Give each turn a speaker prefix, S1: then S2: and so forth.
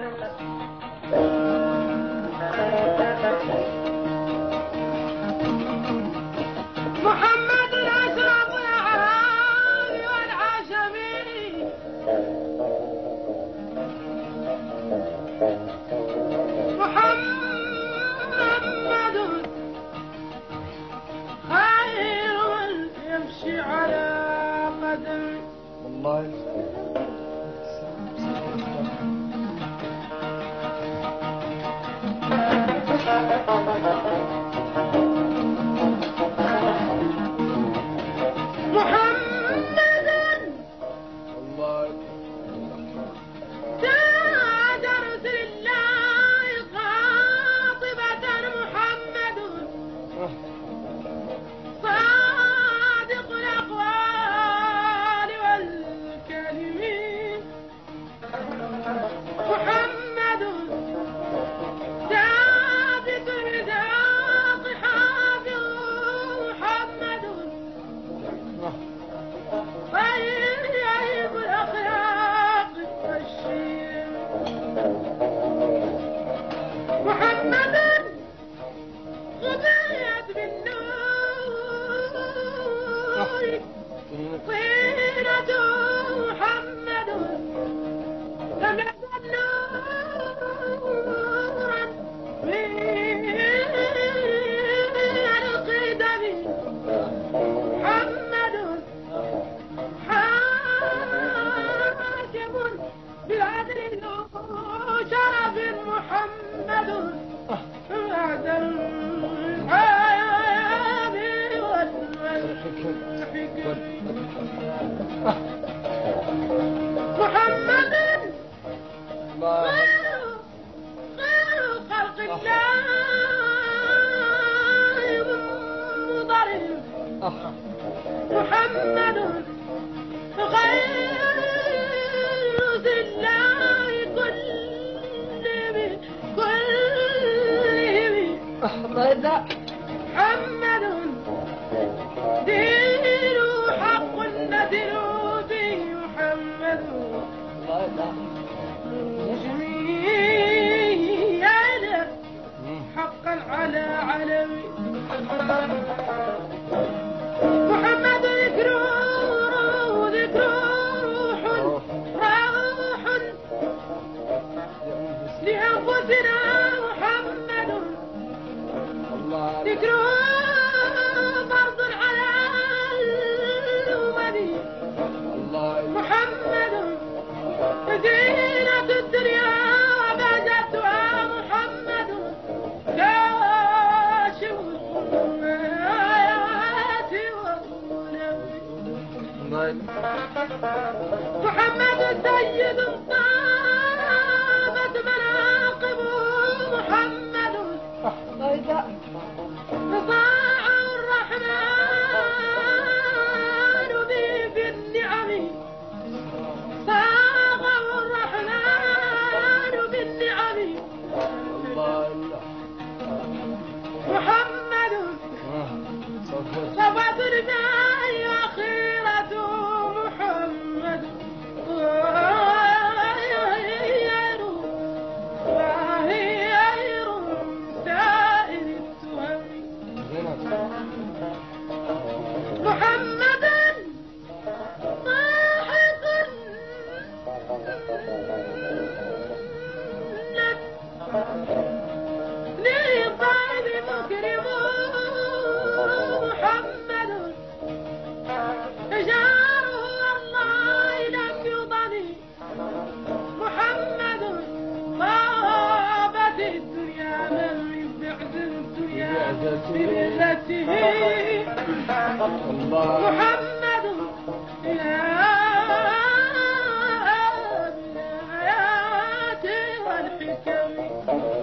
S1: محمد الأشرف الأعرابي والعشمي محمد خير من يمشي على قدمه.
S2: والله
S1: محمد
S2: والله
S1: ساد رسل الله قاطبة. محمد صادق الأقوال والكلمين. محمد ثابت الرزاق حافظ. محمد طيب الأخلاق والشيم. محمد غبيت بالنور طينة. محمد لم يزل نورا من القدم. محمد حاكم بالعدل ذو شرف. محمد بعد العاب والحكم. محمد خير خلق الله مضرب. محمد غير الله كلهم.
S2: أحمد
S1: محمد دين حق ندلوا به. محمد جميع حقا على علوي. محمد ذكره روح لأنفسنا. محمد ذكره فرض على الأمم. محمد زينة الدنيا وبهجتها. محمد كاشف الظلمات والظلم. محمد سيد طابت مناقبه. محمد رضاع الرحمن به في النعم. صاغه الرحمن بالنعم. محمد صفة الماء وخيرته. محمد غير سائر التهم. محمدا ضاحكا للضيف مكرم. محمد جاره والله لم يضني. محمد طابت الدنيا من بعد الدنيا بملته. محمد يا بالآيات والحكم.